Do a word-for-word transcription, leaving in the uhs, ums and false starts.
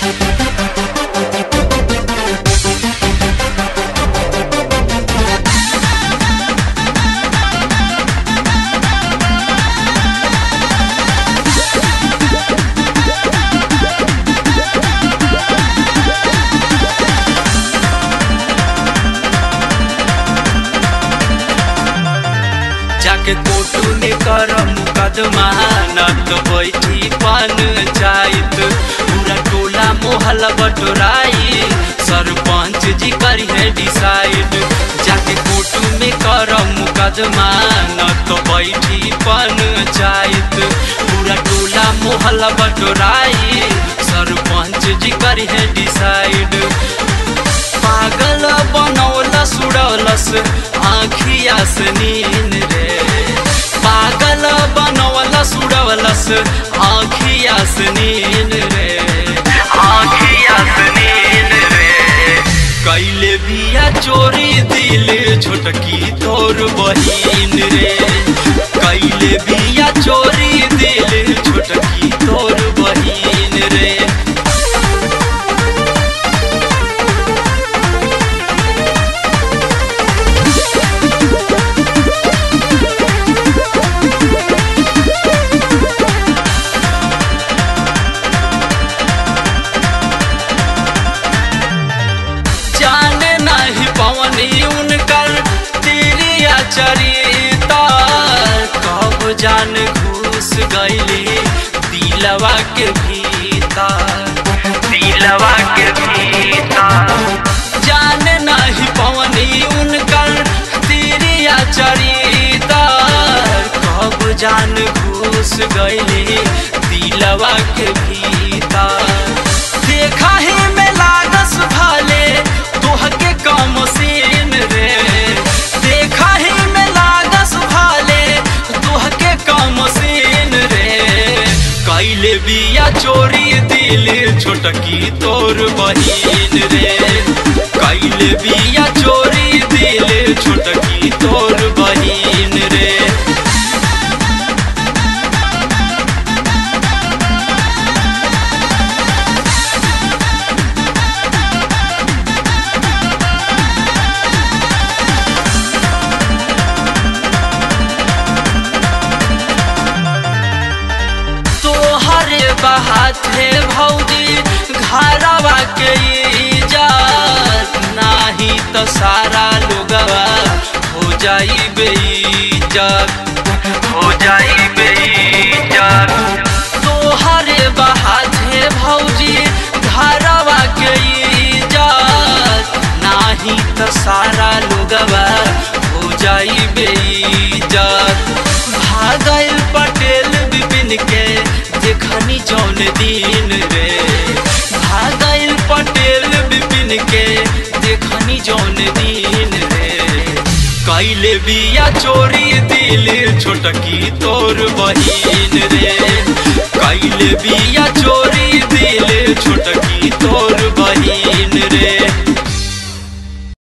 जाके कोर्ट में कर मुकदमा न तो बैठी पंचायत पूरा टोला मोहल्ला बटोराई सरपंच जी करी है डिसाइड। जाके कोर्ट में कर मुकदमा न तो बैठी पंचायत पूरा टोला मोहल्ला बटोराई सरपंच जी करी है डिसाइड। पागल बनौलस उड़ौलस आँखिया से नींद रे, पागल बनौलस उड़ौलस आँखिया से नींद रे, आँखिया से नींद रे। कैले बिया चोरी दिल छोटकी तोर बहिन रे, कैले बिया चोरी दिल छोटकी तोर बहिन रे। चरिता कब जान घुस गईली दिलवा के भीतर, दिलवा के भीतर जान नहीं पवनी उनकर तिरिया चरिता कब जान घुस गईली दिलवा के भीतर। देखा ही में लागस भाले तोहके कम सीन रे, देखा ही में लागस भाले तोहके कम सीन रे। कैले बिया चोरी दिल छोटकी तोर बहिन रे, कैले बिया चोरी दिल छोटकी तोर बहिन रे। बात है भौजी घरवा के इज्जत नाही तो सारा लोगवा हो जाई बेइज्जत, हो जाई बेइज्जत। तोहरे बात है भौजी घरवा के इज्जत नाही तो सारा लोगवा हो जाई बेइज्जत। भागल पटेल विपिन के देखनी जौन दिन रे, भागल पटेल विपिन के देखनी जौन दिन रे। कैले बिया चोरी दिल छोटकी तोर बहिन रे, कैले बिया